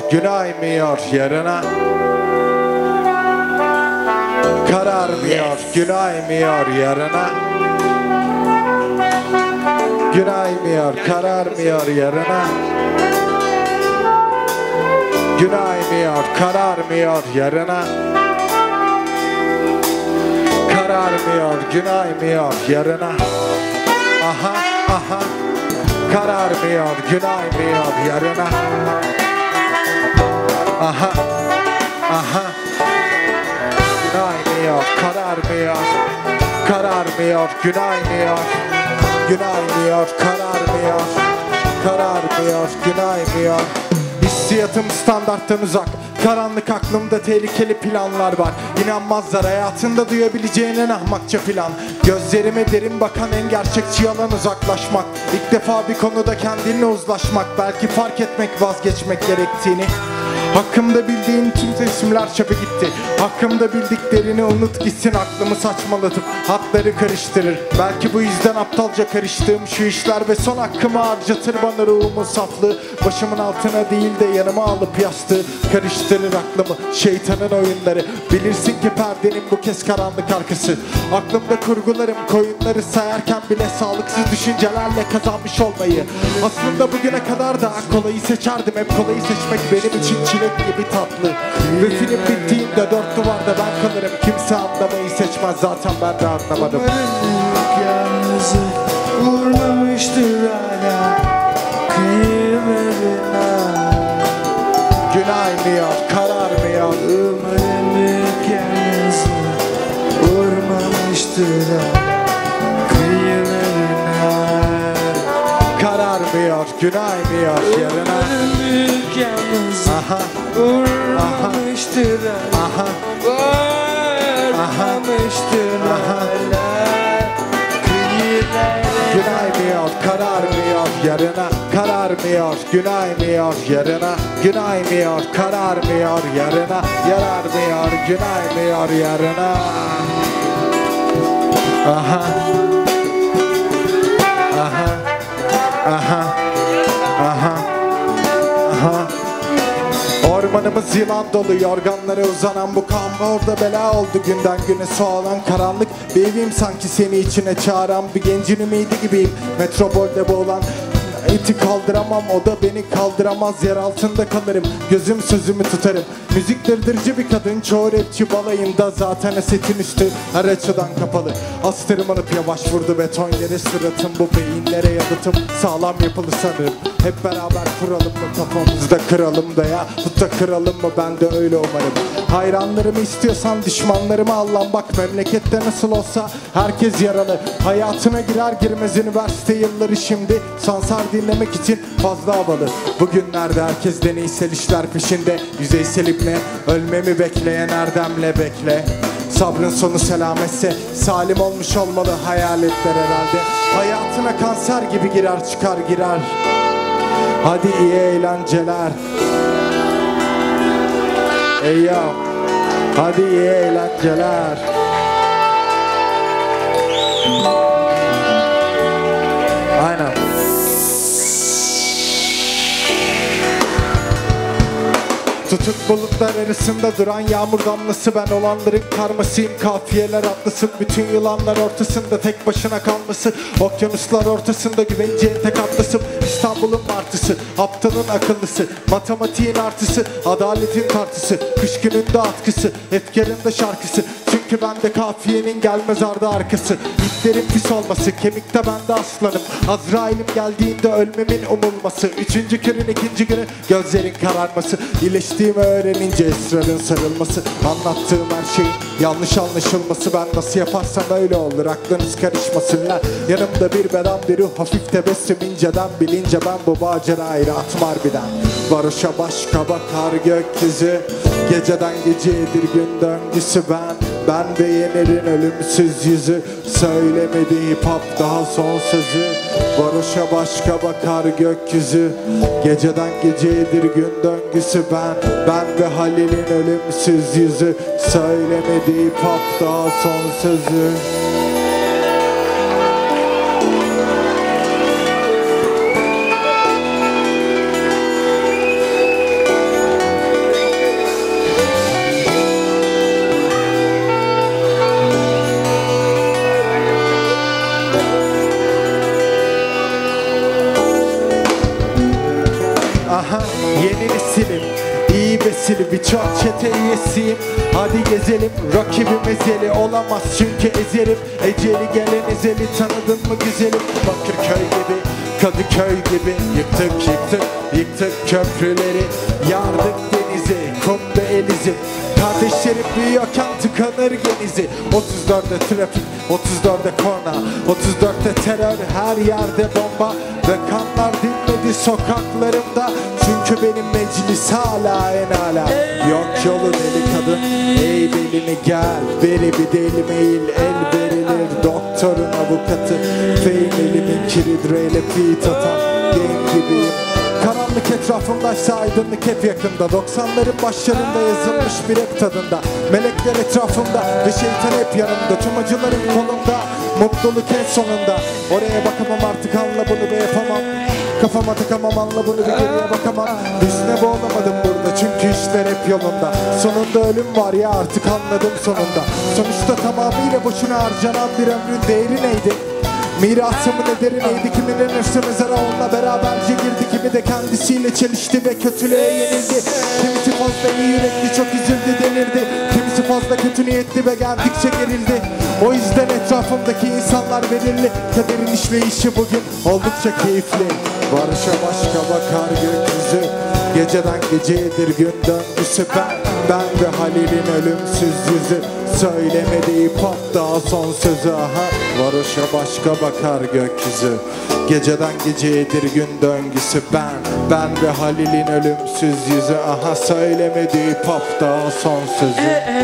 gün aymıyor yarına. Kararmıyor, gün aymıyor yarına. Gün aymıyor, kararmıyor yarına. Gün aymıyor, kararmıyor yarına. Kararmıyor, gün aymıyor yarına. Aha, aha. Kararmıyor, gün aymıyor yarına. Aha, aha. Gün aymıyor, kararmıyor. Kararmıyor, gün aymıyor. Gün aymıyor, kararmıyor. Kararmıyor, gün aymıyor. Hissiyatım standarttan uzak. Karanlık aklımda tehlikeli planlar var. İnanmazlar hayatında duyabileceğin en ahmakça plan. Gözlerime derin bakan en gerçekçi yalan uzaklaşmak. İlk defa bir konuda kendinle uzlaşmak. Belki fark etmek vazgeçmek gerektiğini. Hakkımda bildiğin tüm isimler çöpe gitti. Hakkımda bildiklerini unut gitsin, aklımı saçmalatıp hatları karıştırır. Belki bu yüzden aptalca karıştığım şu işler ve son hakkımı harcatır bana ruhumun saflığı. Başımın altına değil de yanıma alıp yastığı karıştırır aklımı şeytanın oyunları. Bilirsin ki perdenin bu kez karanlık arkası. Aklımda kurgularım koyunları sayarken bile sağlıksız düşüncelerle kazanmış olmayı. Aslında bugüne kadar da kolayı seçerdim. Hep kolayı seçmek benim için çilek gibi tatlı. Ve film bittiğinde dört duvarda ben kalırım. Kimse anlamayı seçmez, zaten ben de anlamadım. Yalnızı vurmamıştır hala kıymetine. Gün aymıyor, kararmıyor. Umarım büyük yalnızı vurmamıştır hala kıymetine. Kararmıyor, gün aymıyor yarına. Umarım büyük yalnızı Aha, vurmamıştır hala. aha. Vurmamıştır hala kıymetine. Gün aymıyor, kararmıyor yarına. Kararmıyor, gün aymıyor yarına. Gün aymıyor, kararmıyor yarına. Yararmıyor, gün aymıyor yarına. Aha. Aha. Aha. Aha. Aha. Ormanımız yılan dolu, yorganlara uzanan bu kan orada bela oldu günden güne soğulan karanlık. Bir evim sanki seni içine çağıran bir gencin ümidi gibiyim. Metropolde boğulan eti kaldıramam, o da beni kaldıramaz. Yer altında kalırım, gözüm sözümü tutarım. Müzik dırdırcı bir kadın, çoğu rapçi balayında. Zaten esetin üstü her açıdan kapalı. Az tırmanıp yavaş vurdu beton yere suratım. Bu beyinlere yalıtım sağlam yapılı sanırım. Hep beraber kuralım mı, kafamızda kıralım da ya. Tut da kıralım mı, ben de öyle umarım. Hayranlarımı istiyorsan düşmanlarımı al lan bak. Memlekette nasıl olsa herkes yaralı. Hayatına girer girmez üniversite yılları şimdi. Sansar dinlemek için fazla havalı. Bugünlerde herkes deneysel işler peşinde. Yüzeysel ibne ölmemi bekleyen erdemle bekle. Sabrın sonu selametse salim olmuş olmalı hayaletler herhalde. Hayatına kanser gibi girer çıkar girer. Hadi iyi eğlenceler. Ey ya, hadi iyi eğlenceler. Aynen. Tutuk bulutlar arasında duran yağmur damlası. Ben olanların karmasıyım, kafiyeler atlasın. Bütün yılanlar ortasında tek başına kalması. Okyanuslar ortasında güvenceğin tek atlasım. İstanbul'un martısı, aptalın akıllısı. Matematiğin artısı, adaletin tartısı. Kış gününde atkısı, efkarında şarkısı. Çünkü bende kafiyenin gelmez ardı arkası. İtlerin pis olması, kemikte bende aslanım. Azrail'im geldiğinde ölmemin umulması. Üçüncü günün ikinci günü gözlerin kararması. İyileştiğimi öğrenince esrarın sarılması. Anlattığım her şeyin yanlış anlaşılması. Ben nasıl yaparsam öyle olur, aklınız karışmasın lan. Yanımda bir beden bir ruh, hafif tebessüm inceden. Bilince ben bu macerayı atım harbiden. Varoşa başka bakar gökyüzü. Geceden gecedir gün döngüsü ben. Ben ve Yener'in ölümsüz yüzü. Söylemedi hip hop daha son sözü. Varoşa başka bakar gökyüzü. Geceden gecedir gün döngüsü ben. Ben ve Halil'in ölümsüz yüzü. Söylemedi hip hop daha son sözü. Aha, yeni nesilim, iyi besili, birçok çete üyesiyim. Hadi gezelim, rakibim ezeli olamaz çünkü ezerim. Eceli gelen ezeli, tanıdın mı güzelim? Bakırköy gibi, Kadıköy gibi, yıktık köprüleri, yardık denizi, kumda elizi. Kardeşlerim büyüyorken tıkanır genizi. 34'te trafik, 34'te korna, 34'te terör, her yerde bomba ve kanlar dinmedi sokaklarımda. Çünkü benim meclis hala en ala. Yok yolu deli kadın, ey belini gel, beri bir deli mail, el verilir doktorun avukatı. Fame elimin kilidreyle fit atan game gibiyim. Karanlık etrafımdaysa aydınlık hep yakında. 90'ların başlarında yazılmış bir rap tadında. Melekler etrafımda ve şeytan hep yanımda. Tüm acılarım kolumda, mutluluk en sonunda. Oraya bakamam artık, anla bunu be yapamam. Kafama takamam, anla bunu bir geriye bakamam. Üstüne boğulamadım burada çünkü işler hep yolunda. Sonunda ölüm var ya, artık anladım sonunda. Sonuçta tamamıyla boşuna harcanan bir ömrün değeri neydi? Mirasımın ederi neydi? Kimin nefsi mezara onunla beraberce girdi. Kimi de kendisiyle çelişti ve kötülüğe yenildi. Kimisi fazla iyi yürekli, çok üzüldü, delirdi. Kimisi fazla kötü niyetli ve geldikçe gerildi. O yüzden etrafımdaki insanlar belirli. Kaderin işleyişi bugün oldukça keyifli. Barışa başka bakar gökyüzü, geceden geceyedir gün döngüsü. Ben ve Halil'in ölümsüz yüzü, söylemediği pop daha son sözü. Aha, varoşa başka bakar gökyüzü, geceden geceyedir gün döngüsü. Ben ve Halil'in ölümsüz yüzü. Aha, söylemediği pop daha son sözü.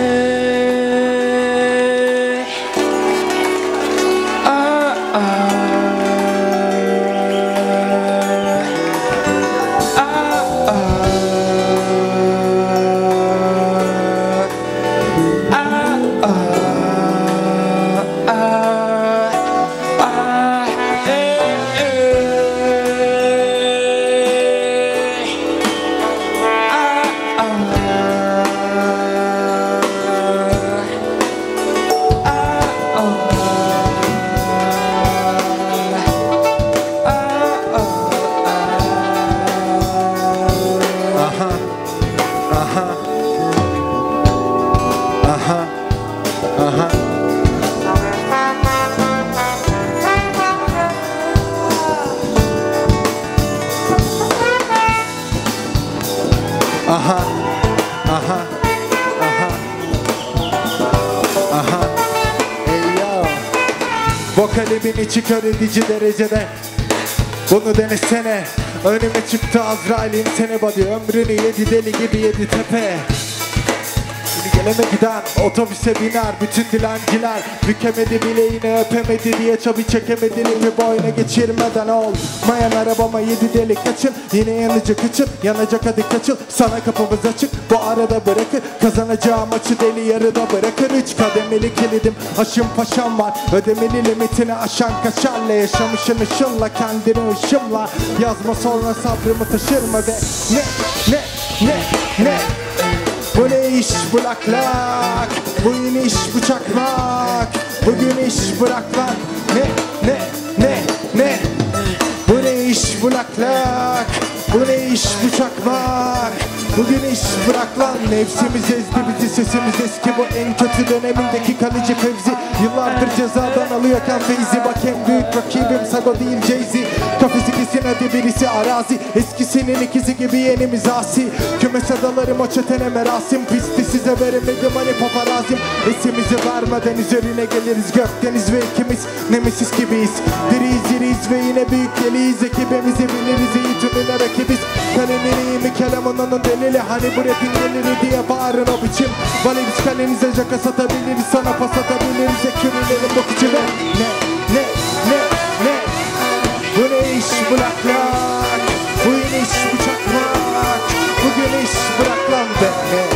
Vokalimin içi kör edici derecede. Bunu denesene. Önüme çıktı Azrail'in seni body. Ömrünü yedi deli gibi yedi tepe. Gelene giden otobüse biner bütün dilenciler. Bükemedi bileğini, öpemedi diye çabı çekemedi. Bir boyuna geçirmeden olmayan arabama yedi deli kaçın. Yine yanacak kaçın, yanacak hadi kaçın. Sana kapımız açık, bu arada bırakır. Kazanacağım maçı deli yarıda bırakır. 3 kademeli kilidim, aşım paşam var. Ödemeli limitini aşan kaşarla. Yaşamışın ışınla, kendini ışımla. Yazma sonra sabrımı taşırma ve ne bu ne iş bu lak lak, bu iniş bu çakmak, bugün iş bırak lan. Ne bu ne iş bu lak lak, bu ne iş bu çakmak, bugün iş bırak lan. Nefsimiz ezdi bizi, sesimiz eski, bu en kötü dönemindeki kalıcı fevzi. Yıllardır cezadan alıyorken feyzi, bak en büyük rakibim Sago değil Jay-Z. Kafesi kesin hadi birisi arazi, eskisinin ikizi gibi yenimiz asi. Kümese dalarım o çetene merasim, pisti size veremedim hani paparazim. Esimizi vermeden üzerine geliriz, gökdeniz ve ikimiz nemesis gibiyiz. Diriyiz ve yine büyük deliyiz, ekibimizi biliriz, iyi tümüne rakibiz. Kalemin iyi mi kelamın onun delili, hani bu rapin deliri diye bağırın o biçim. Valeriz kalenize jaka satabiliriz, sana pas atabiliriz, ekürülerin bok içine. Ne bu ne iş bu lak lak, bu iniş bu çakmak, bugün iş bırak lan be.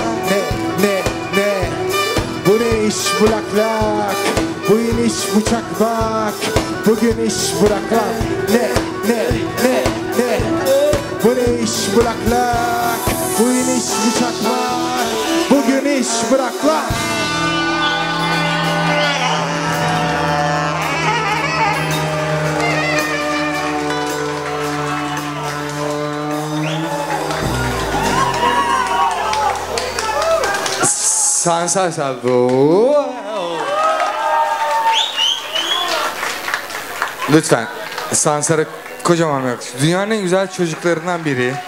Ne bu ne iş bu lak lak, bu iniş bu çakmak, bugün iş bırak lan. Ne bu ne iş bu lak lak, bu iniş bu çakmak, bugün iş bırak lan. Sansar abi. Lütfen Sansar'a kocaman bir alkış. Dünyanın en güzel çocuklarından biri.